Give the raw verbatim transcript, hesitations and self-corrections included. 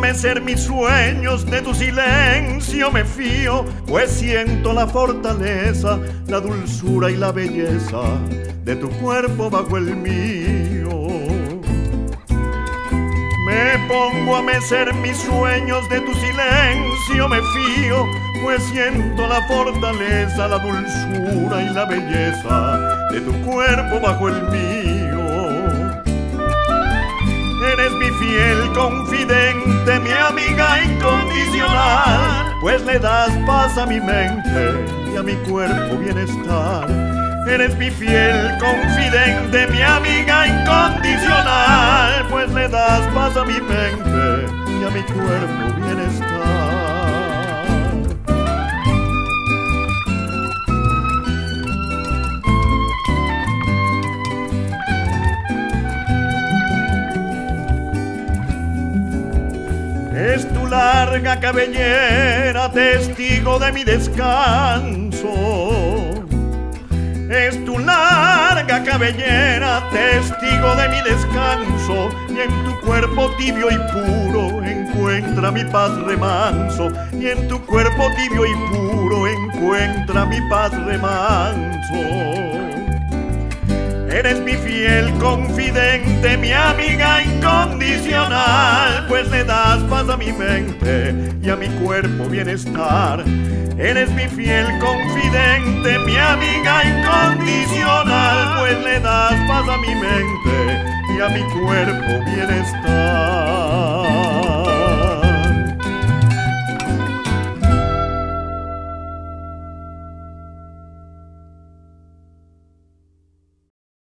a mecer mis sueños, de tu silencio me fío, pues siento la fortaleza, la dulzura y la belleza de tu cuerpo bajo el mío. Me pongo a mecer mis sueños, de tu silencio me fío, pues siento la fortaleza, la dulzura y la belleza de tu cuerpo bajo el mío. Eres mi fiel confidente, mi amiga incondicional, pues le das paz a mi mente y a mi cuerpo bienestar. Eres mi fiel confidente, mi amiga incondicional, pues le das paz a mi mente y a mi cuerpo bienestar. Es tu larga cabellera testigo de mi descanso. Es tu larga cabellera testigo de mi descanso, y en tu cuerpo tibio y puro encuentra mi paz remanso, y en tu cuerpo tibio y puro encuentra mi paz remanso. Eres mi fiel confidente, mi amiga incondicional, pues le das paz a mi mente y a mi cuerpo bienestar. Eres mi fiel confidente, mi amiga incondicional, pues le das paz a mi mente y a mi cuerpo bienestar.